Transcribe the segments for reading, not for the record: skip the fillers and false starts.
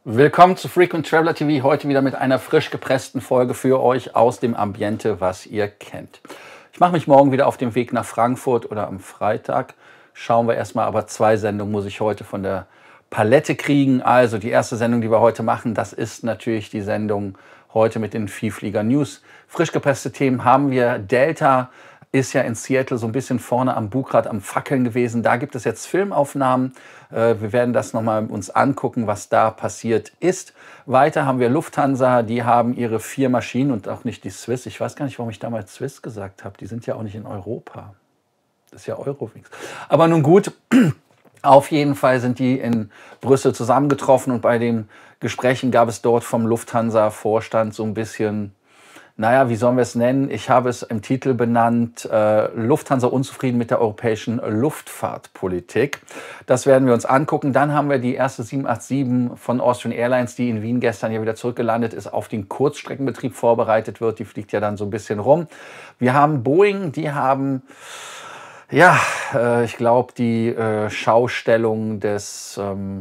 Willkommen zu Frequent Traveler TV, heute wieder mit einer frisch gepressten Folge für euch aus dem Ambiente, was ihr kennt. Ich mache mich morgen wieder auf den Weg nach Frankfurt oder am Freitag. Schauen wir erstmal, aber 2 Sendungen muss ich heute von der Palette kriegen. Also die erste Sendung, die wir heute machen, das ist natürlich die Sendung heute mit den Vielflieger News. Frisch gepresste Themen haben wir. Delta ist ja in Seattle so ein bisschen vorne am Bugrad am Fackeln gewesen. Da gibt es jetzt Filmaufnahmen. Wir werden das nochmal uns angucken, was da passiert ist. Weiter haben wir Lufthansa, die haben ihre 4 Maschinen und auch nicht die Swiss. Ich weiß gar nicht, warum ich damals Swiss gesagt habe. Die sind ja auch nicht in Europa. Das ist ja Eurowings. Aber nun gut, auf jeden Fall sind die in Brüssel zusammengetroffen und bei den Gesprächen gab es dort vom Lufthansa-Vorstand so ein bisschen, naja, wie sollen wir es nennen? Ich habe es im Titel benannt, Lufthansa unzufrieden mit der europäischen Luftfahrtpolitik. Das werden wir uns angucken. Dann haben wir die erste 787 von Austrian Airlines, die in Wien gestern ja wieder zurückgelandet ist, auf den Kurzstreckenbetrieb vorbereitet wird. Die fliegt ja dann so ein bisschen rum. Wir haben Boeing, die haben, ja, ich glaube, die Schaustellung des,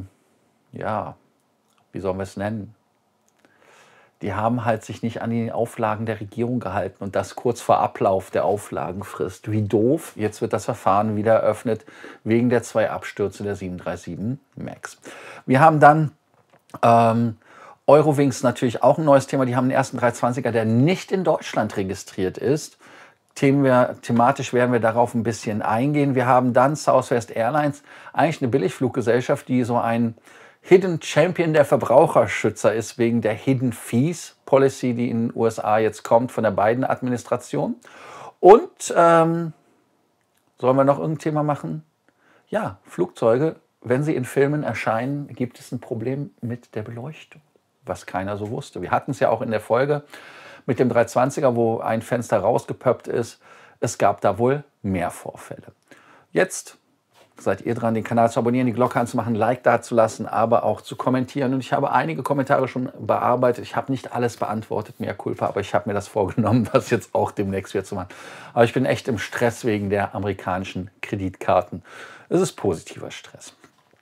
ja, wie sollen wir es nennen? Die haben halt sich nicht an die Auflagen der Regierung gehalten und das kurz vor Ablauf der Auflagenfrist. Wie doof, jetzt wird das Verfahren wieder eröffnet wegen der 2 Abstürze der 737 MAX. Wir haben dann Eurowings natürlich auch ein neues Thema. Die haben den ersten 320er, der nicht in Deutschland registriert ist. Thematisch werden wir darauf ein bisschen eingehen. Wir haben dann Southwest Airlines, eigentlich eine Billigfluggesellschaft, die so ein Hidden Champion der Verbraucherschützer ist wegen der Hidden Fees Policy, die in den USA jetzt kommt von der Biden-Administration. Und sollen wir noch irgendein Thema machen? Ja, Flugzeuge, wenn sie in Filmen erscheinen, gibt es ein Problem mit der Beleuchtung, was keiner so wusste. Wir hatten es ja auch in der Folge mit dem 320er, wo ein Fenster rausgepöppt ist. Es gab da wohl mehr Vorfälle. Jetzt seid ihr dran, den Kanal zu abonnieren, die Glocke anzumachen, ein Like dazulassen, aber auch zu kommentieren. Und ich habe einige Kommentare schon bearbeitet. Ich habe nicht alles beantwortet, mehr Culpa, aber ich habe mir das vorgenommen, was jetzt auch demnächst wieder zu machen. Aber ich bin echt im Stress wegen der amerikanischen Kreditkarten. Es ist positiver Stress.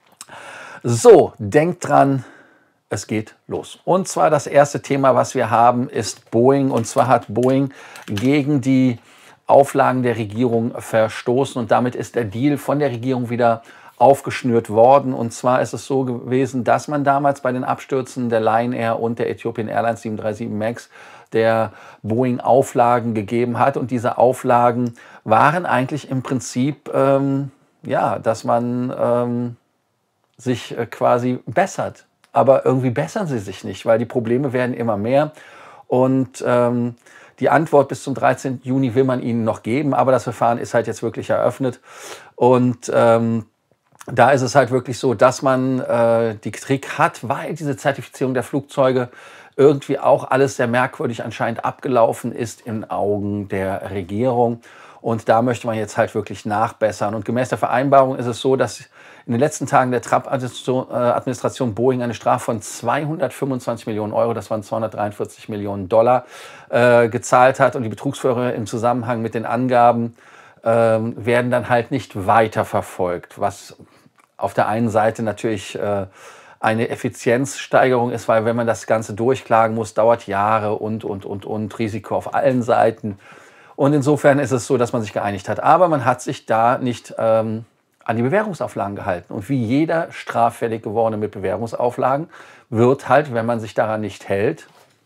So, denkt dran, es geht los. Und zwar das erste Thema, was wir haben, ist Boeing. Und zwar hat Boeing gegen die Auflagen der Regierung verstoßen und damit ist der Deal von der Regierung wieder aufgeschnürt worden. Und zwar ist es so gewesen, dass man damals bei den Abstürzen der Lion Air und der Ethiopian Airlines 737 MAX der Boeing Auflagen gegeben hat. Und diese Auflagen waren eigentlich im Prinzip, ja, dass man sich quasi bessert. Aber irgendwie bessern sie sich nicht, weil die Probleme werden immer mehr. Und die Antwort bis zum 13. Juni will man ihnen noch geben, aber das Verfahren ist halt jetzt wirklich eröffnet. Und da ist es halt wirklich so, dass man die Kritik hat, weil diese Zertifizierung der Flugzeuge irgendwie auch alles sehr merkwürdig anscheinend abgelaufen ist in Augen der Regierung. Und da möchte man jetzt halt wirklich nachbessern. Und gemäß der Vereinbarung ist es so, dass in den letzten Tagen der Trump-Administration Boeing eine Strafe von 225 Millionen Euro, das waren 243 Millionen Dollar, gezahlt hat. Und die Betrugsvorwürfe im Zusammenhang mit den Angaben werden dann halt nicht weiterverfolgt, was auf der einen Seite natürlich eine Effizienzsteigerung ist, weil wenn man das Ganze durchklagen muss, dauert Jahre und Risiko auf allen Seiten. Und insofern ist es so, dass man sich geeinigt hat. Aber man hat sich da nicht an die Bewährungsauflagen gehalten. Und wie jeder straffällig gewordene mit Bewährungsauflagen wird halt, wenn man sich daran nicht hält,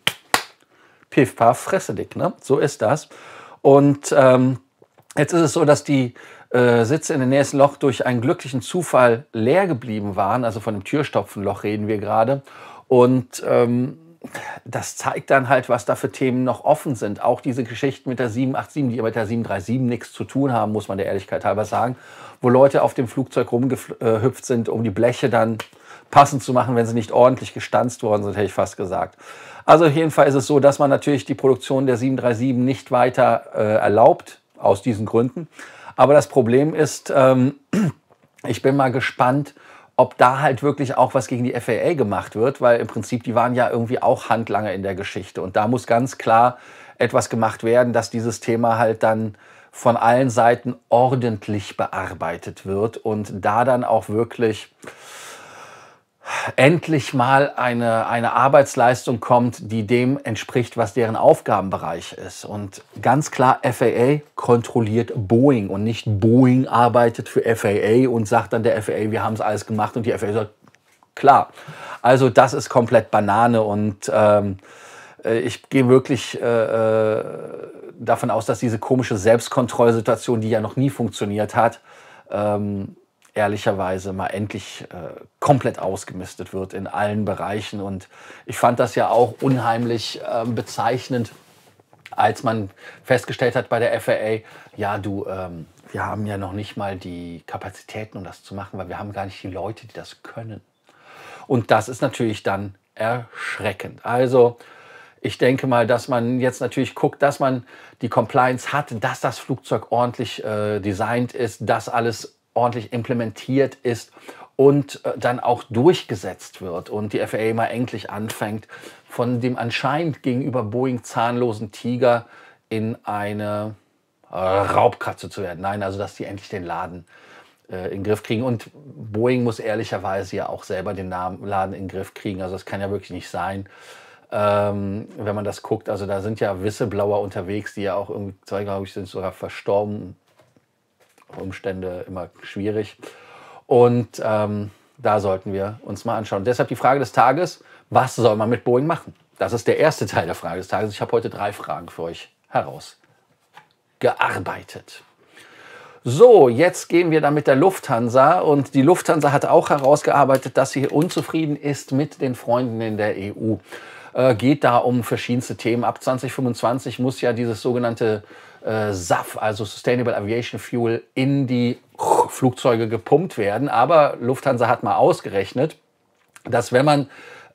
piff, paff, fresse dick. Ne? So ist das. Und jetzt ist es so, dass die Sitze in der nächsten Loch durch einen glücklichen Zufall leer geblieben waren. Also von einem Türstopfenloch reden wir gerade. Und das zeigt dann halt, was da für Themen noch offen sind. Auch diese Geschichten mit der 787, die mit der 737 nichts zu tun haben, muss man der Ehrlichkeit halber sagen, wo Leute auf dem Flugzeug rumgehüpft sind, um die Bleche dann passend zu machen, wenn sie nicht ordentlich gestanzt worden sind, hätte ich fast gesagt. Also auf jeden Fall ist es so, dass man natürlich die Produktion der 737 nicht weiter erlaubt, aus diesen Gründen. Aber das Problem ist, ich bin mal gespannt, ob da halt wirklich auch was gegen die FAA gemacht wird, weil im Prinzip die waren ja irgendwie auch Handlanger in der Geschichte. Und da muss ganz klar etwas gemacht werden, dass dieses Thema halt dann von allen Seiten ordentlich bearbeitet wird und da dann auch wirklich endlich mal eine Arbeitsleistung kommt, die dem entspricht, was deren Aufgabenbereich ist. Und ganz klar, FAA kontrolliert Boeing und nicht Boeing arbeitet für FAA und sagt dann der FAA, wir haben es alles gemacht und die FAA sagt, klar. Also das ist komplett Banane und ich gehe wirklich davon aus, dass diese komische Selbstkontrollsituation, die ja noch nie funktioniert hat, ehrlicherweise mal endlich komplett ausgemistet wird in allen Bereichen. Und ich fand das ja auch unheimlich bezeichnend, als man festgestellt hat bei der FAA, ja du, wir haben ja noch nicht mal die Kapazitäten, um das zu machen, weil wir haben gar nicht die Leute, die das können. Und das ist natürlich dann erschreckend. Also ich denke mal, dass man jetzt natürlich guckt, dass man die Compliance hat, dass das Flugzeug ordentlich designt ist, dass alles ordentlich implementiert ist und dann auch durchgesetzt wird und die FAA mal endlich anfängt, von dem anscheinend gegenüber Boeing zahnlosen Tiger in eine Raubkatze zu werden. Nein, also dass die endlich den Laden in den Griff kriegen. Und Boeing muss ehrlicherweise ja auch selber den Laden in den Griff kriegen. Also das kann ja wirklich nicht sein. Wenn man das guckt, also da sind ja Whistleblower unterwegs, die ja auch irgendwie, zwei glaube ich, sind sogar verstorben. Umstände immer schwierig. Und da sollten wir uns mal anschauen. Deshalb die Frage des Tages, was soll man mit Boeing machen? Das ist der erste Teil der Frage des Tages. Ich habe heute 3 Fragen für euch herausgearbeitet. So, jetzt gehen wir dann mit der Lufthansa. Und die Lufthansa hat auch herausgearbeitet, dass sie unzufrieden ist mit den Freunden in der EU. Geht da um verschiedenste Themen. Ab 2025 muss ja dieses sogenannte SAF, also Sustainable Aviation Fuel, in die Flugzeuge gepumpt werden. Aber Lufthansa hat mal ausgerechnet, dass wenn man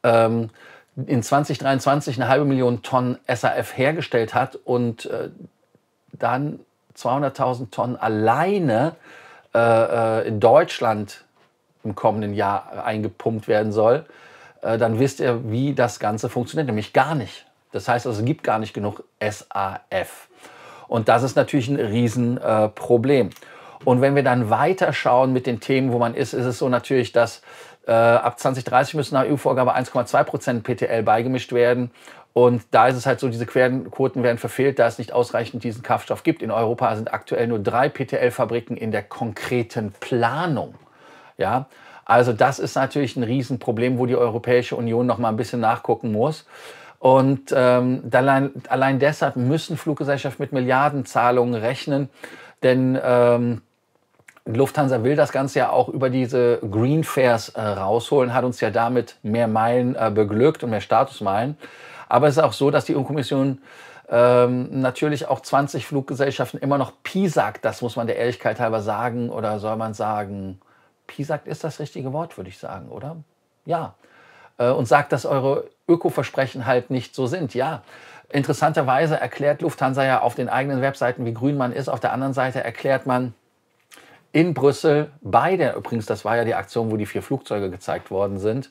in 2023 eine halbe Million Tonnen SAF hergestellt hat und dann 200.000 Tonnen alleine in Deutschland im kommenden Jahr eingepumpt werden soll, dann wisst ihr, wie das Ganze funktioniert, nämlich gar nicht. Das heißt, also, es gibt gar nicht genug SAF. Und das ist natürlich ein Riesenproblem. Und wenn wir dann weiterschauen mit den Themen, wo man ist es so natürlich, dass ab 2030 müssen nach EU-Vorgabe 1,2% PTL beigemischt werden. Und da ist es halt so, diese Quoten werden verfehlt, da es nicht ausreichend diesen Kraftstoff gibt. In Europa sind aktuell nur 3 PTL-Fabriken in der konkreten Planung. Ja, also das ist natürlich ein Riesenproblem, wo die Europäische Union noch mal ein bisschen nachgucken muss. Und allein deshalb müssen Fluggesellschaften mit Milliardenzahlungen rechnen, denn Lufthansa will das Ganze ja auch über diese Green Fares rausholen, hat uns ja damit mehr Meilen beglückt und mehr Statusmeilen. Aber es ist auch so, dass die EU-Kommission natürlich auch 20 Fluggesellschaften immer noch piesackt. Das muss man der Ehrlichkeit halber sagen. Oder soll man sagen, piesackt ist das richtige Wort, würde ich sagen, oder? Ja. Und sagt, dass eure Öko-Versprechen halt nicht so sind. Ja, interessanterweise erklärt Lufthansa ja auf den eigenen Webseiten, wie grün man ist. Auf der anderen Seite erklärt man in Brüssel übrigens, das war ja die Aktion, wo die 4 Flugzeuge gezeigt worden sind,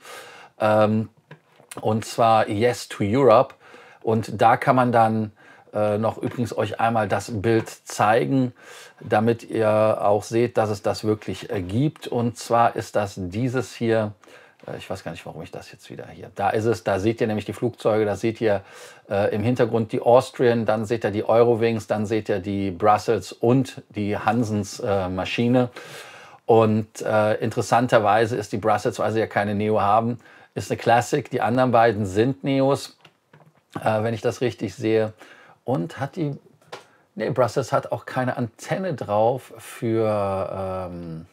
und zwar Yes to Europe. Und da kann man dann noch übrigens euch einmal das Bild zeigen, damit ihr auch seht, dass es das wirklich gibt. Und zwar ist das dieses hier. Ich weiß gar nicht, warum ich das jetzt wieder hier. Da ist es, da seht ihr nämlich die Flugzeuge, da seht ihr im Hintergrund die Austrian, dann seht ihr die Eurowings, dann seht ihr die Brussels und die Hansens Maschine. Und interessanterweise ist die Brussels, weil sie ja keine Neo haben, ist eine Classic. Die anderen beiden sind Neos, wenn ich das richtig sehe. Und hat die, nee, Brussels hat auch keine Antenne drauf für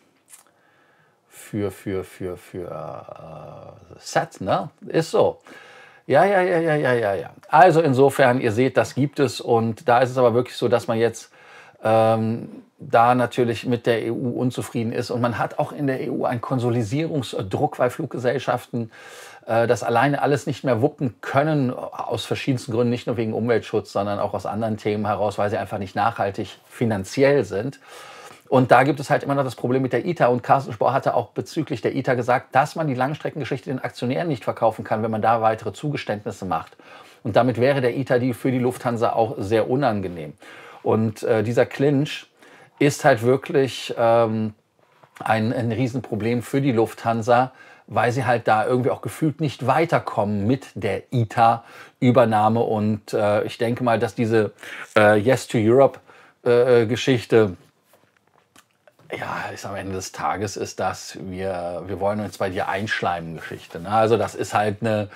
Set, ne? Ist so. Ja. Also insofern, ihr seht, das gibt es. Und da ist es aber wirklich so, dass man jetzt da natürlich mit der EU unzufrieden ist. Und man hat auch in der EU einen Konsolidierungsdruck, weil Fluggesellschaften das alleine alles nicht mehr wuppen können, aus verschiedensten Gründen, nicht nur wegen Umweltschutz, sondern auch aus anderen Themen heraus, weil sie einfach nicht nachhaltig finanziell sind. Und da gibt es halt immer noch das Problem mit der ITA. Und Carsten Spohr hatte auch bezüglich der ITA gesagt, dass man die Langstreckengeschichte den Aktionären nicht verkaufen kann, wenn man da weitere Zugeständnisse macht. Und damit wäre der ITA für die Lufthansa auch sehr unangenehm. Und dieser Clinch ist halt wirklich ein Riesenproblem für die Lufthansa, weil sie halt da irgendwie auch gefühlt nicht weiterkommen mit der ITA-Übernahme. Und ich denke mal, dass diese Yes to Europe-Geschichte, ja, ist am Ende des Tages ist das, wir wollen uns bei dir einschleimen Geschichte. Ne? Also das ist halt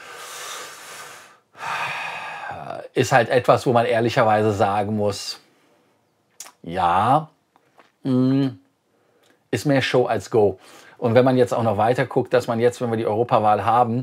etwas, wo man ehrlicherweise sagen muss, ja, ist mehr Show als Go. Und wenn man jetzt auch noch weiter guckt, dass man jetzt, wenn wir die Europawahl haben,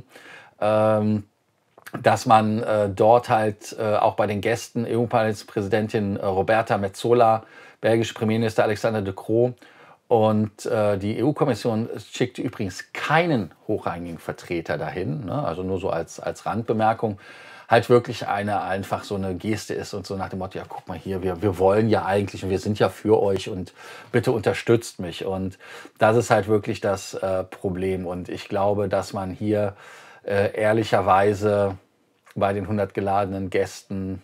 dass man dort halt auch bei den Gästen EU-Parlamentspräsidentin Roberta Metsola, belgische Premierminister Alexander De Croo und die EU-Kommission schickte übrigens keinen hochrangigen Vertreter dahin, ne? Also nur so als Randbemerkung, halt wirklich einfach so eine Geste ist und so nach dem Motto, ja guck mal hier, wir wollen ja eigentlich und wir sind ja für euch und bitte unterstützt mich. Und das ist halt wirklich das Problem. Und ich glaube, dass man hier ehrlicherweise bei den 100 geladenen Gästen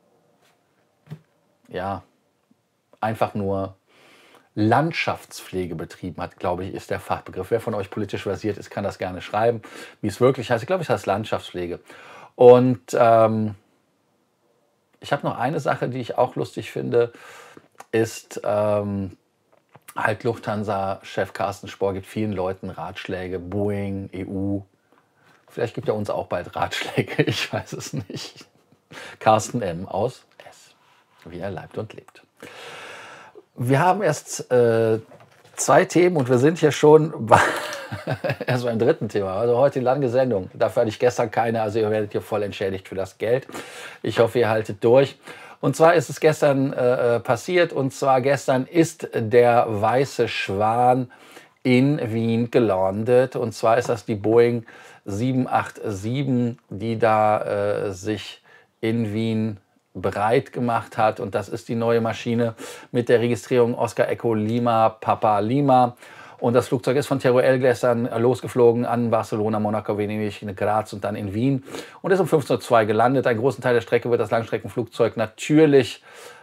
ja einfach nur Landschaftspflege betrieben hat, glaube ich, ist der Fachbegriff. Wer von euch politisch versiert ist, kann das gerne schreiben, wie es wirklich heißt. Ich glaube, es heißt Landschaftspflege. Und ich habe noch eine Sache, die ich auch lustig finde, ist halt Lufthansa-Chef Carsten Spohr gibt vielen Leuten Ratschläge, Boeing, EU. Vielleicht gibt er uns auch bald Ratschläge, ich weiß es nicht. Carsten M. aus S, wie er leibt und lebt. Wir haben erst 2 Themen und wir sind hier schon erst beim 3. Thema. Also heute die lange Sendung. Dafür hatte ich gestern keine, also ihr werdet hier voll entschädigt für das Geld. Ich hoffe, ihr haltet durch. Und zwar ist es gestern passiert, und zwar gestern ist der Weiße Schwan in Wien gelandet. Und zwar ist das die Boeing 787, die da sich in Wien bereit gemacht hat. Und das ist die neue Maschine mit der Registrierung Oscar Echo Lima Papa Lima. Und das Flugzeug ist von Teruel gestern losgeflogen an Barcelona, Monaco, Venedig, Graz und dann in Wien und ist um 15:02 Uhr gelandet. Einen großen Teil der Strecke wird das Langstreckenflugzeug natürlich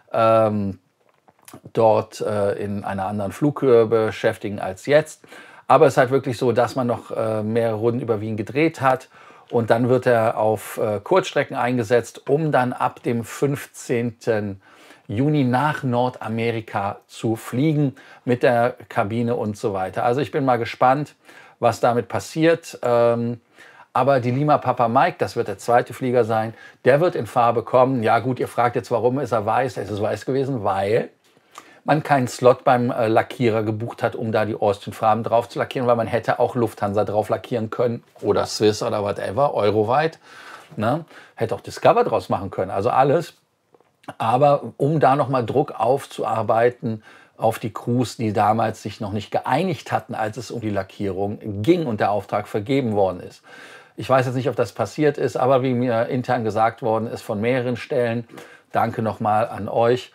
dort in einer anderen Flughöhe beschäftigen als jetzt. Aber es ist halt wirklich so, dass man noch mehrere Runden über Wien gedreht hat. Und dann wird er auf Kurzstrecken eingesetzt, um dann ab dem 15. Juni nach Nordamerika zu fliegen mit der Kabine und so weiter. Also ich bin mal gespannt, was damit passiert. Aber die Lima Papa Mike, das wird der 2. Flieger sein, der wird in Farbe kommen. Ja gut, ihr fragt jetzt, warum ist er weiß? Es ist weiß gewesen, weil man keinen Slot beim Lackierer gebucht hat, um da die Austin-Farben drauf zu lackieren, weil man hätte auch Lufthansa drauf lackieren können oder Swiss oder whatever, euroweit. Ne? Hätte auch Discover draus machen können, also alles. Aber um da nochmal Druck aufzuarbeiten auf die Crews, die damals sich noch nicht geeinigt hatten, als es um die Lackierung ging und der Auftrag vergeben worden ist. Ich weiß jetzt nicht, ob das passiert ist, aber wie mir intern gesagt worden ist von mehreren Stellen, danke nochmal an euch,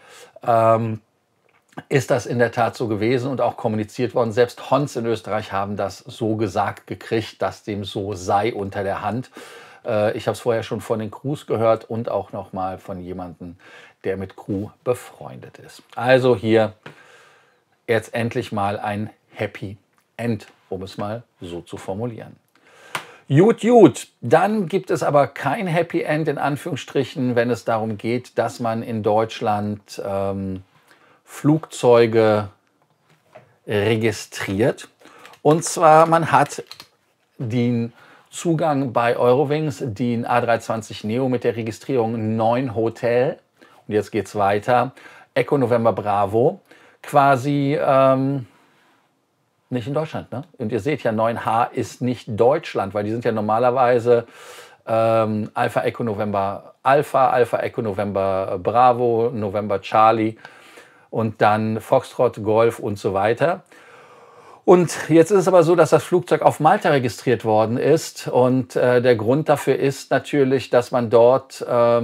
ist das in der Tat so gewesen und auch kommuniziert worden. Selbst Hons in Österreich haben das so gesagt gekriegt, dass dem so sei unter der Hand. Ich habe es vorher schon von den Crews gehört und auch noch mal von jemandem, der mit Crew befreundet ist. Also hier jetzt endlich mal ein Happy End, um es mal so zu formulieren. Gut, gut. Dann gibt es aber kein Happy End in Anführungsstrichen, wenn es darum geht, dass man in Deutschland Flugzeuge registriert. Und zwar, man hat den Zugang bei Eurowings, den A320 Neo mit der Registrierung 9 Hotel. Und jetzt geht es weiter. Echo November Bravo. Quasi nicht in Deutschland. Ne? Und ihr seht ja, 9H ist nicht Deutschland, weil die sind ja normalerweise Alpha Echo November Alpha, Alpha Echo November Bravo, November Charlie und dann Foxtrot, Golf und so weiter. Und jetzt ist es aber so, dass das Flugzeug auf Malta registriert worden ist. Und der Grund dafür ist natürlich, dass man dort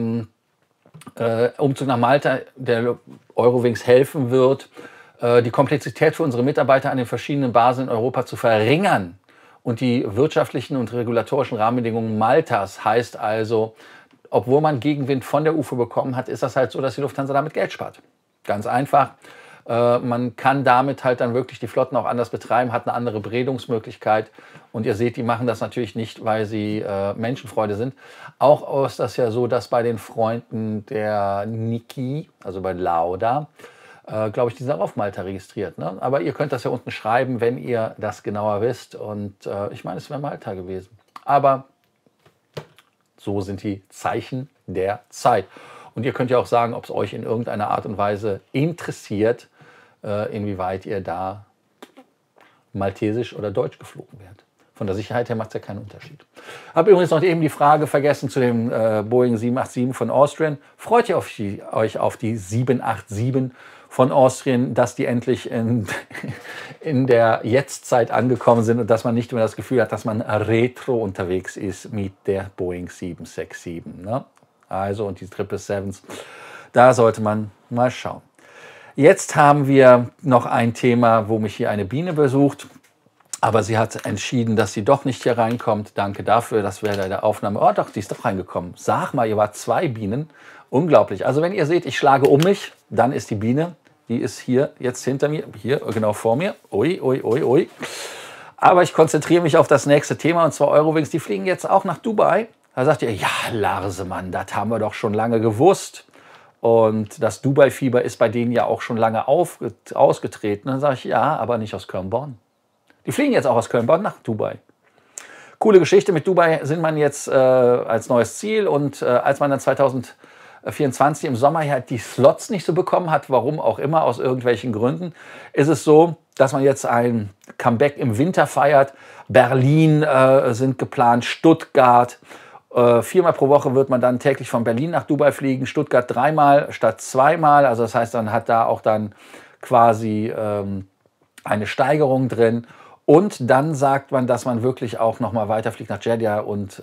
Umzug nach Malta der Eurowings helfen wird, die Komplexität für unsere Mitarbeiter an den verschiedenen Basen in Europa zu verringern. Und die wirtschaftlichen und regulatorischen Rahmenbedingungen Maltas heißt also, obwohl man Gegenwind von der UFO bekommen hat, ist das halt so, dass die Lufthansa damit Geld spart. Ganz einfach. Man kann damit halt dann wirklich die Flotten auch anders betreiben, hat eine andere Beredungsmöglichkeit. Und ihr seht, die machen das natürlich nicht, weil sie Menschenfreunde sind. Auch ist das ja so, dass bei den Freunden der Niki, also bei Lauda, glaube ich, die sind auch auf Malta registriert. Ne? Aber ihr könnt das ja unten schreiben, wenn ihr das genauer wisst. Und ich meine, es wäre Malta gewesen. Aber so sind die Zeichen der Zeit. Und ihr könnt ja auch sagen, ob es euch in irgendeiner Art und Weise interessiert, inwieweit ihr da maltesisch oder deutsch geflogen werdet. Von der Sicherheit her macht es ja keinen Unterschied. Habe übrigens noch eben die Frage vergessen zu dem Boeing 787 von Austrian. Freut ihr euch auf die 787 von Austrian, dass die endlich in der Jetztzeit angekommen sind und dass man nicht mehr das Gefühl hat, dass man retro unterwegs ist mit der Boeing 767. Ne? Also und die 777s, da sollte man mal schauen. Jetzt haben wir noch ein Thema, wo mich hier eine Biene besucht. Aber sie hat entschieden, dass sie doch nicht hier reinkommt. Danke dafür, das wäre der Aufnahme. Oh doch, die ist doch reingekommen. Sag mal, ihr wart 2 Bienen. Unglaublich. Also wenn ihr seht, ich schlage um mich, dann ist die Biene. Die ist hier jetzt hinter mir, hier genau vor mir. Ui, ui, ui, ui. Aber ich konzentriere mich auf das nächste Thema, und zwar Eurowings. Die fliegen jetzt auch nach Dubai. Da sagt ihr, ja, Larsemann, das haben wir doch schon lange gewusst. Und das Dubai-Fieber ist bei denen ja auch schon lange ausgetreten. Dann sage ich, ja, aber nicht aus Köln-Bonn. Die fliegen jetzt auch aus Köln-Bonn nach Dubai. Coole Geschichte. Mit Dubai sind man jetzt als neues Ziel. Und als man dann 2024 im Sommer halt die Slots nicht so bekommen hat, warum auch immer, aus irgendwelchen Gründen, ist es so, dass man jetzt ein Comeback im Winter feiert. Berlin sind geplant, Stuttgart. 4-mal pro Woche wird man dann täglich von Berlin nach Dubai fliegen. Stuttgart 3-mal statt 2-mal. Also das heißt, man hat da auch dann quasi eine Steigerung drin. Und dann sagt man, dass man wirklich auch noch mal weiterfliegt nach Jeddah und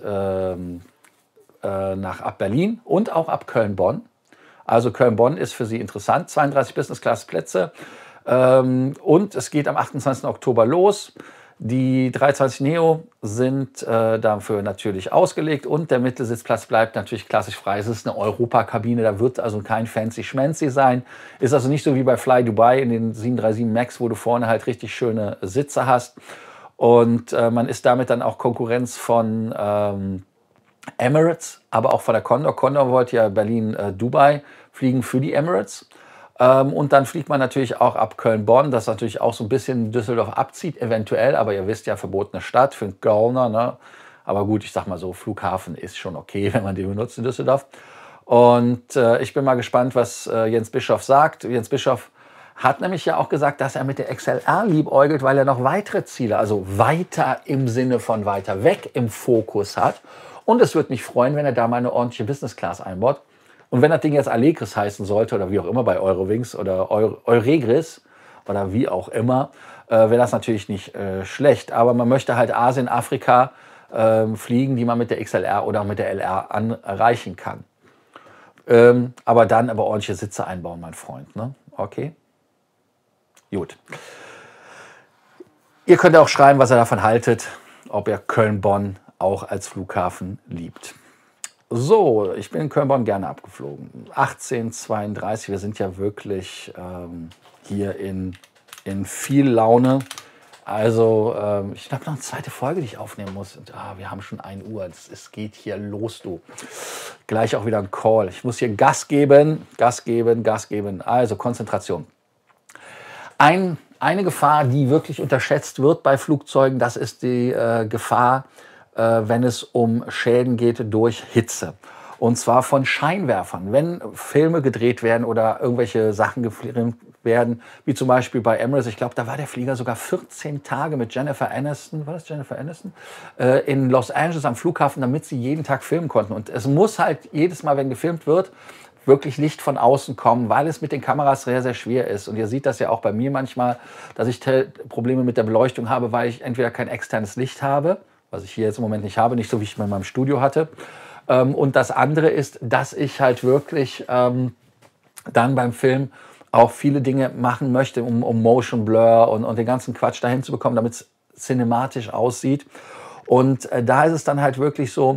ab Berlin und auch ab Köln-Bonn. Also Köln-Bonn ist für Sie interessant. 32 Business-Class-Plätze. Und es geht am 28. Oktober los. Die 320 Neo sind dafür natürlich ausgelegt und der Mittelsitzplatz bleibt natürlich klassisch frei. Es ist eine Europakabine, da wird also kein fancy-schmancy sein. Ist also nicht so wie bei Fly Dubai in den 737 MAX, wo du vorne halt richtig schöne Sitze hast. Und man ist damit dann auch Konkurrenz von Emirates, aber auch von der Condor. Condor wollte ja Berlin-Dubai fliegen für die Emirates. Und dann fliegt man natürlich auch ab Köln-Bonn, das natürlich auch so ein bisschen Düsseldorf abzieht, eventuell. Aber ihr wisst ja, verbotene Stadt für einen Kölner. Ne? Aber gut, ich sag mal so, Flughafen ist schon okay, wenn man den benutzt in Düsseldorf. Und ich bin mal gespannt, was Jens Bischof sagt. Jens Bischof hat nämlich ja auch gesagt, dass er mit der XLR liebäugelt, weil er noch weitere Ziele, also weiter im Sinne von weiter weg im Fokus hat. Und es würde mich freuen, wenn er da mal eine ordentliche Business Class einbaut. Und wenn das Ding jetzt Allegris heißen sollte oder wie auch immer bei Eurowings oder Euregris oder wie auch immer, wäre das natürlich nicht schlecht. Aber man möchte halt Asien, Afrika fliegen, die man mit der XLR oder mit der LR erreichen kann. Aber dann aber ordentliche Sitze einbauen, mein Freund. Ne? Okay? Gut. Ihr könnt auch schreiben, was ihr davon haltet, ob ihr Köln-Bonn auch als Flughafen liebt. So, ich bin in Köln-Bonn gerne abgeflogen. 18:32, wir sind ja wirklich hier in viel Laune. Also, ich habe noch eine zweite Folge, die ich aufnehmen muss. Und, wir haben schon 1 Uhr, es geht hier los, du. Gleich auch wieder ein Call. Ich muss hier Gas geben, Gas geben, Gas geben. Also, Konzentration. Eine Gefahr, die wirklich unterschätzt wird bei Flugzeugen, das ist die Gefahr, wenn es um Schäden geht durch Hitze. Und zwar von Scheinwerfern. Wenn Filme gedreht werden oder irgendwelche Sachen gefilmt werden, wie zum Beispiel bei Emirates, ich glaube, da war der Flieger sogar 14 Tage mit Jennifer Aniston, war das Jennifer Aniston? In Los Angeles am Flughafen, damit sie jeden Tag filmen konnten. Und es muss halt jedes Mal, wenn gefilmt wird, wirklich Licht von außen kommen, weil es mit den Kameras sehr, sehr schwer ist. Und ihr seht das ja auch bei mir manchmal, dass ich Probleme mit der Beleuchtung habe, weil ich entweder kein externes Licht habe, was ich hier jetzt im Moment nicht habe, nicht so wie ich es in meinem Studio hatte. Und das andere ist, dass ich halt wirklich dann beim Film auch viele Dinge machen möchte, um Motion Blur und den ganzen Quatsch dahin zu bekommen, damit es cinematisch aussieht. Und da ist es dann halt wirklich so,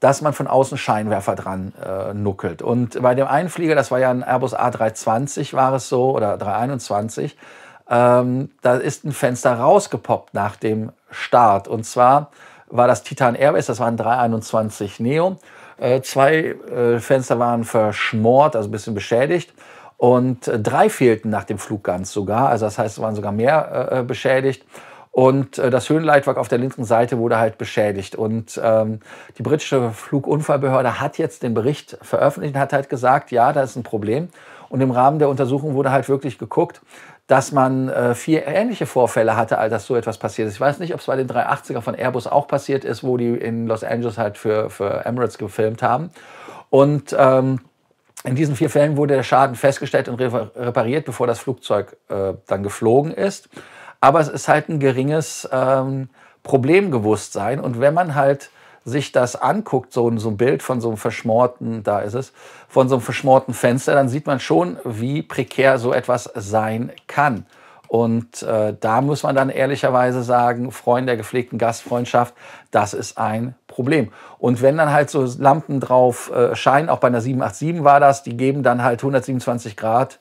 dass man von außen Scheinwerfer dran nuckelt. Und bei dem einen Flieger, das war ja ein Airbus A320, war es so, oder 321, da ist ein Fenster rausgepoppt nach dem Start. Und zwar war das Titan Airways, das war ein 321 Neo. Zwei Fenster waren verschmort, also ein bisschen beschädigt. Und drei fehlten nach dem Flug ganz sogar. Also das heißt, es waren sogar mehr beschädigt. Und das Höhenleitwerk auf der linken Seite wurde halt beschädigt. Und die britische Flugunfallbehörde hat jetzt den Bericht veröffentlicht und hat halt gesagt, ja, da ist ein Problem. Und im Rahmen der Untersuchung wurde halt wirklich geguckt, dass man 4 ähnliche Vorfälle hatte, als so etwas passiert ist. Ich weiß nicht, ob es bei den 380er von Airbus auch passiert ist, wo die in Los Angeles halt für Emirates gefilmt haben. Und in diesen 4 Fällen wurde der Schaden festgestellt und repariert, bevor das Flugzeug dann geflogen ist. Aber es ist halt ein geringes Problembewusstsein. Und wenn man halt sich das anguckt, so ein Bild von so einem verschmorten, da ist es, von so einem verschmorten Fenster, dann sieht man schon, wie prekär so etwas sein kann. Und da muss man dann ehrlicherweise sagen, Freunde der gepflegten Gastfreundschaft, das ist ein Problem. Und wenn dann halt so Lampen drauf scheinen, auch bei einer 787 war das, die geben dann halt 127 Grad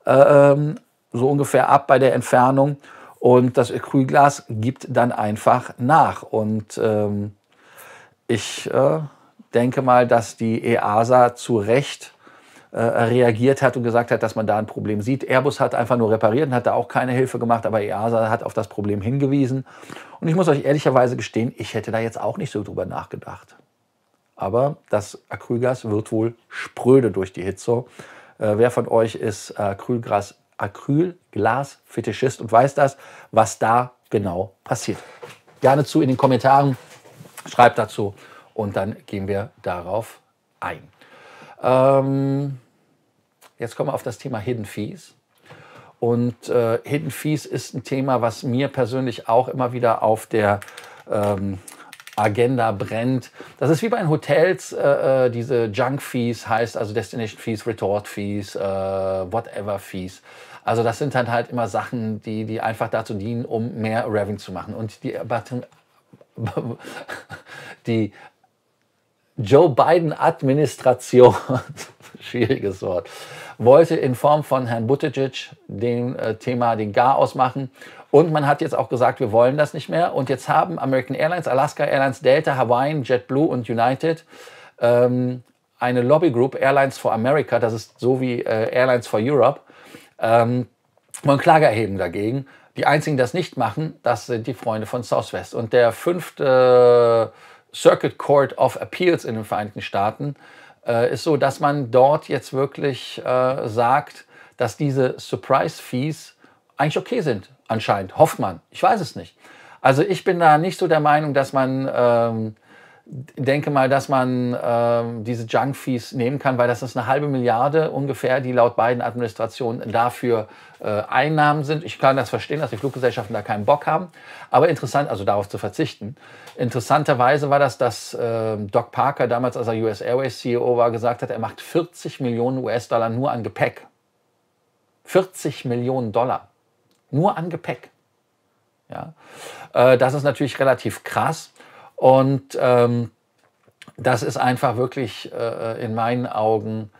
so ungefähr ab bei der Entfernung. Und das Acrylglas gibt dann einfach nach. Und ich denke mal, dass die EASA zu Recht reagiert hat und gesagt hat, dass man da ein Problem sieht. Airbus hat einfach nur repariert und hat da auch keine Hilfe gemacht, aber EASA hat auf das Problem hingewiesen. Und ich muss euch ehrlicherweise gestehen, ich hätte da jetzt auch nicht so drüber nachgedacht. Aber das Acrylglas wird wohl spröde durch die Hitze. Wer von euch ist Acrylglas-Fetischist und weiß das, was da genau passiert? Gerne zu in den Kommentaren, schreibt dazu und dann gehen wir darauf ein. Jetzt kommen wir auf das Thema Hidden Fees. Und Hidden Fees ist ein Thema, was mir persönlich auch immer wieder auf der Agenda brennt. Das ist wie bei den Hotels, diese Junk Fees heißt, also Destination Fees, Resort Fees, Whatever Fees. Also das sind dann halt immer Sachen, die einfach dazu dienen, um mehr Revenue zu machen. Und die Joe Biden-Administration, schwieriges Wort, wollte in Form von Herrn Buttigieg den Garaus machen. Und man hat jetzt auch gesagt, wir wollen das nicht mehr. Und jetzt haben American Airlines, Alaska Airlines, Delta, Hawaiian, JetBlue und United eine Lobbygroup, Airlines for America, das ist so wie Airlines for Europe, wollen Klage erheben dagegen. Die einzigen, die das nicht machen, das sind die Freunde von Southwest. Und der 5. Circuit Court of Appeals in den Vereinigten Staaten ist so, dass man dort jetzt wirklich sagt, dass diese Surprise Fees eigentlich okay sind, anscheinend. Hofft man. Ich weiß es nicht. Also ich bin da nicht so der Meinung, dass man, denke mal, dass man diese Junk Fees nehmen kann, weil das ist 1/2 Milliarde ungefähr, die laut Biden-Administration dafür Einnahmen sind. Ich kann das verstehen, dass die Fluggesellschaften da keinen Bock haben. Aber interessant, also darauf zu verzichten. Interessanterweise war das, dass Doc Parker damals, als er US Airways CEO war, gesagt hat, er macht 40 Millionen US-Dollar nur an Gepäck. 40 Millionen Dollar. Nur an Gepäck. Ja? Das ist natürlich relativ krass. Und das ist einfach wirklich in meinen Augen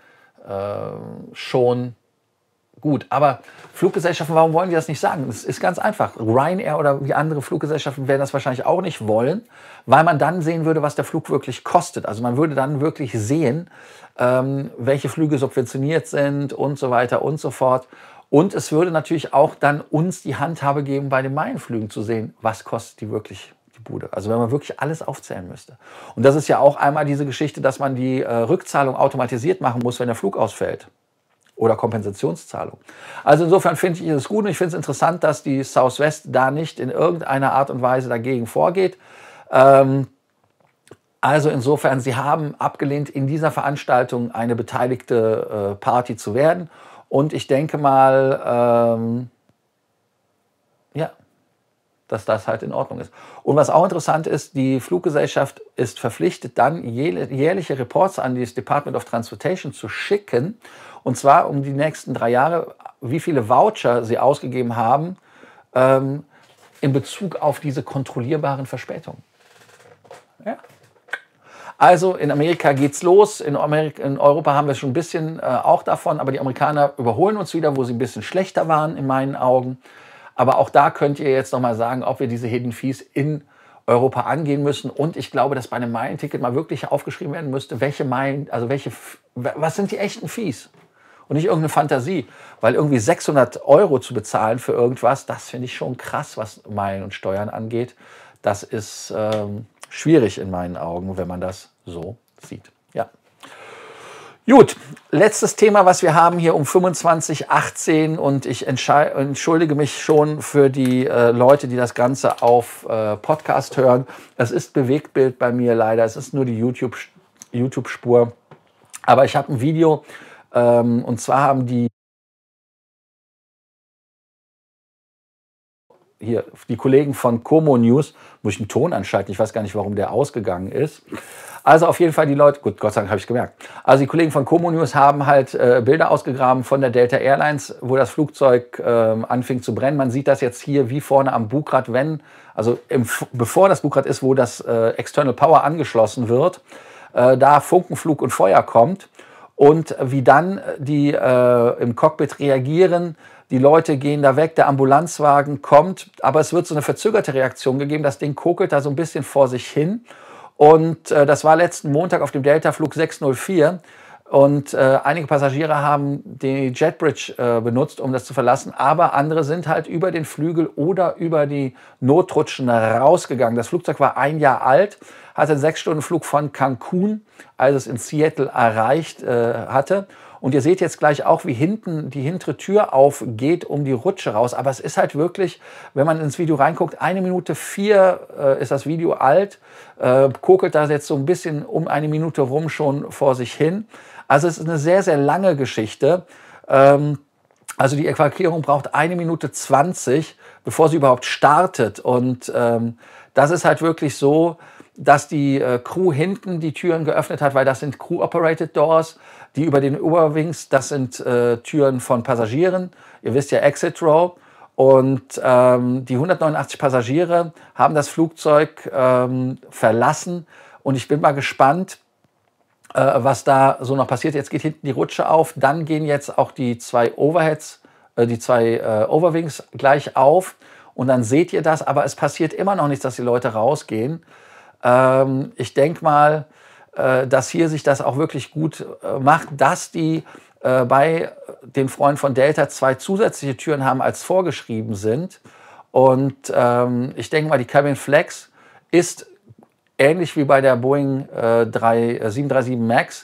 schon gut. Aber Fluggesellschaften, warum wollen die das nicht sagen? Es ist ganz einfach. Ryanair oder wie andere Fluggesellschaften werden das wahrscheinlich auch nicht wollen, weil man dann sehen würde, was der Flug wirklich kostet. Also man würde dann wirklich sehen, welche Flüge subventioniert sind und so weiter und so fort. Und es würde natürlich auch dann uns die Handhabe geben, bei den Meilenflügen zu sehen, was kostet die wirklich die Bude. Also wenn man wirklich alles aufzählen müsste. Und das ist ja auch einmal diese Geschichte, dass man die Rückzahlung automatisiert machen muss, wenn der Flug ausfällt. Oder Kompensationszahlung. Also insofern finde ich es gut und ich finde es interessant, dass die Southwest da nicht in irgendeiner Art und Weise dagegen vorgeht. Also insofern, sie haben abgelehnt, in dieser Veranstaltung eine beteiligte Party zu werden. Und ich denke mal, ja, dass das halt in Ordnung ist. Und was auch interessant ist, die Fluggesellschaft ist verpflichtet, dann jährliche Reports an das Department of Transportation zu schicken. Und zwar um die nächsten 3 Jahre, wie viele Voucher sie ausgegeben haben in Bezug auf diese kontrollierbaren Verspätungen. Ja. Also in Amerika geht's los. In Europa haben wir schon ein bisschen auch davon, aber die Amerikaner überholen uns wieder, wo sie ein bisschen schlechter waren in meinen Augen. Aber auch da könnt ihr jetzt nochmal sagen, ob wir diese Hidden Fees in Europa angehen müssen. Und ich glaube, dass bei einem Meilenticket mal wirklich aufgeschrieben werden müsste, welche Meilen, also was sind die echten Fees? Und nicht irgendeine Fantasie. Weil irgendwie 600 € zu bezahlen für irgendwas, das finde ich schon krass, was Meilen und Steuern angeht. Das ist schwierig in meinen Augen, wenn man das so sieht. Ja. Gut, letztes Thema, was wir haben hier um 25:18 und ich entschuldige mich schon für die Leute, die das Ganze auf Podcast hören. Es ist Bewegtbild bei mir leider, es ist nur die YouTube-Spur. Aber ich habe ein Video und zwar haben die Kollegen von Como News, muss ich einen Ton anschalten, ich weiß gar nicht, warum der ausgegangen ist. Also auf jeden Fall die Leute, gut, Gott sei Dank habe ich es gemerkt. Also die Kollegen von Como News haben halt Bilder ausgegraben von der Delta Airlines, wo das Flugzeug anfing zu brennen. Man sieht das jetzt hier wie vorne am Bugrad, bevor das Bugrad ist, wo das External Power angeschlossen wird, da Funkenflug und Feuer kommt und wie dann die im Cockpit reagieren. Die Leute gehen da weg, der Ambulanzwagen kommt, aber es wird so eine verzögerte Reaktion gegeben. Das Ding kokelt da so ein bisschen vor sich hin. Und das war letzten Montag auf dem Delta-Flug 604. Und einige Passagiere haben die Jetbridge benutzt, um das zu verlassen. Aber andere sind halt über den Flügel oder über die Notrutschen rausgegangen. Das Flugzeug war 1 Jahr alt, hatte einen 6-Stunden-Flug von Cancun, als es in Seattle erreicht hatte. Und ihr seht jetzt gleich auch, wie hinten die hintere Tür aufgeht, um die Rutsche raus. Aber es ist halt wirklich, wenn man ins Video reinguckt, 1:04 ist das Video alt, kokelt da jetzt so ein bisschen um 1 Minute rum schon vor sich hin. Also es ist eine sehr, sehr lange Geschichte. Also die Evakuierung braucht 1:20, bevor sie überhaupt startet. Und das ist halt wirklich so, dass die Crew hinten die Türen geöffnet hat, weil das sind Crew-Operated Doors, die über den Oberwings, das sind Türen von Passagieren. Ihr wisst ja, Exit Row. Und die 189 Passagiere haben das Flugzeug verlassen. Und ich bin mal gespannt, was da so noch passiert. Jetzt geht hinten die Rutsche auf. Dann gehen jetzt auch die 2 Overheads, die 2 Overwings gleich auf. Und dann seht ihr das. Aber es passiert immer noch nichts, dass die Leute rausgehen. Ich denke mal, dass hier sich das auch wirklich gut macht, dass die bei den Freunden von Delta 2 zusätzliche Türen haben, als vorgeschrieben sind. Und ich denke mal, die Cabin Flex ist ähnlich wie bei der Boeing 737 MAX,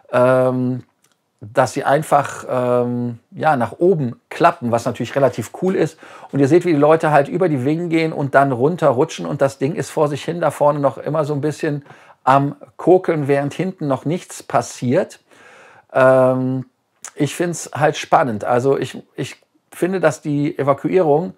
dass sie einfach nach oben klappen, was natürlich relativ cool ist. Und ihr seht, wie die Leute halt über die Wingen gehen und dann runterrutschen. Und das Ding ist vor sich hin da vorne noch immer so ein bisschen am Kokeln, während hinten noch nichts passiert. Ich finde es halt spannend. Also ich finde, dass die Evakuierung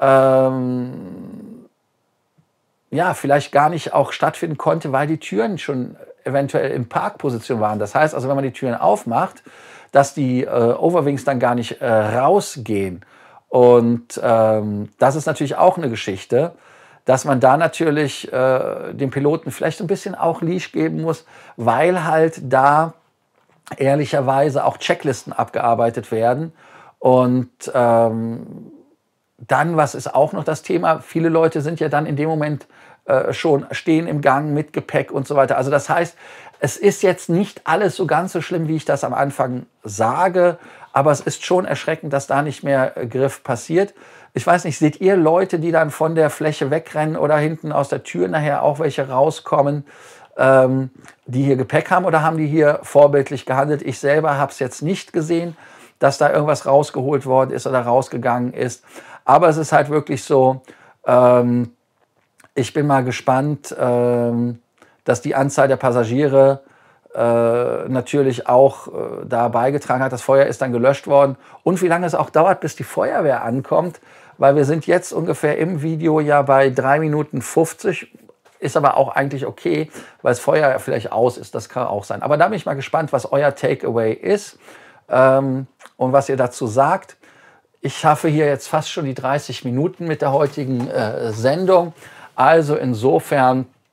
vielleicht gar nicht auch stattfinden konnte, weil die Türen schon eventuell in Parkposition waren. Das heißt also, wenn man die Türen aufmacht, dass die Overwings dann gar nicht rausgehen. Und das ist natürlich auch eine Geschichte, dass man da natürlich dem Piloten vielleicht ein bisschen auch Leash geben muss, weil halt da ehrlicherweise auch Checklisten abgearbeitet werden. Und dann, was ist auch noch das Thema? Viele Leute sind ja dann in dem Moment schon stehen im Gang mit Gepäck und so weiter. Also das heißt, es ist jetzt nicht alles so ganz so schlimm, wie ich das am Anfang sage, aber es ist schon erschreckend, dass da nicht mehr Griff passiert. Ich weiß nicht, seht ihr Leute, die dann von der Fläche wegrennen oder hinten aus der Tür nachher auch welche rauskommen, die hier Gepäck haben, oder haben die hier vorbildlich gehandelt? Ich selber habe es jetzt nicht gesehen, dass da irgendwas rausgeholt worden ist oder rausgegangen ist. Aber es ist halt wirklich so, ich bin mal gespannt, dass die Anzahl der Passagiere natürlich auch da beigetragen hat. Das Feuer ist dann gelöscht worden. Und wie lange es auch dauert, bis die Feuerwehr ankommt, weil wir sind jetzt ungefähr im Video ja bei 3:50. Ist aber auch eigentlich okay, weil das Feuer ja vielleicht aus ist. Das kann auch sein. Aber da bin ich mal gespannt, was euer Takeaway ist und was ihr dazu sagt. Ich schaffe hier jetzt fast schon die 30 Minuten mit der heutigen Sendung. Also insofern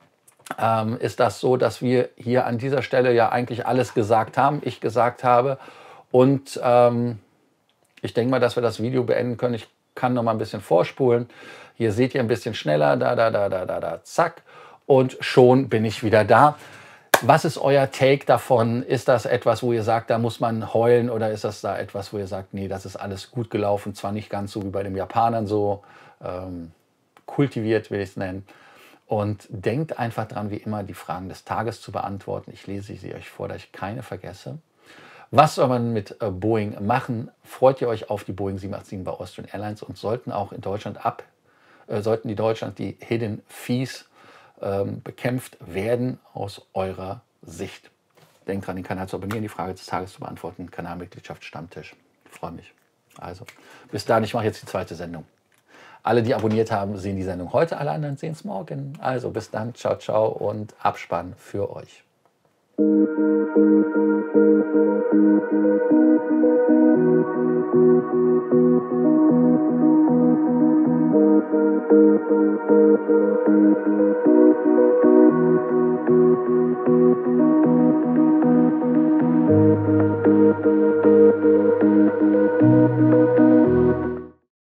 ist das so, dass wir hier an dieser Stelle ja eigentlich alles gesagt haben, ich gesagt habe. Und ich denke mal, dass wir das Video beenden können. Ich kann noch mal ein bisschen vorspulen. Hier seht ihr ein bisschen schneller, da, zack. Und schon bin ich wieder da. Was ist euer Take davon? Ist das etwas, wo ihr sagt, da muss man heulen? Oder ist das da etwas, wo ihr sagt, nee, das ist alles gut gelaufen? Zwar nicht ganz so wie bei den Japanern so kultiviert, will ich es nennen. Und denkt einfach dran, wie immer, die Fragen des Tages zu beantworten. Ich lese sie euch vor, dass ich keine vergesse. Was soll man mit Boeing machen? Freut ihr euch auf die Boeing 787 bei Austrian Airlines und sollten auch in Deutschland sollten die Hidden Fees bekämpft werden aus eurer Sicht? Denkt dran, den Kanal zu abonnieren, die Frage des Tages zu beantworten. Kanalmitgliedschaft Stammtisch. Ich freue mich. Also, bis dahin, ich mache jetzt die zweite Sendung. Alle, die abonniert haben, sehen die Sendung heute, alle anderen sehen es morgen. Also bis dann, ciao, ciao und Abspann für euch.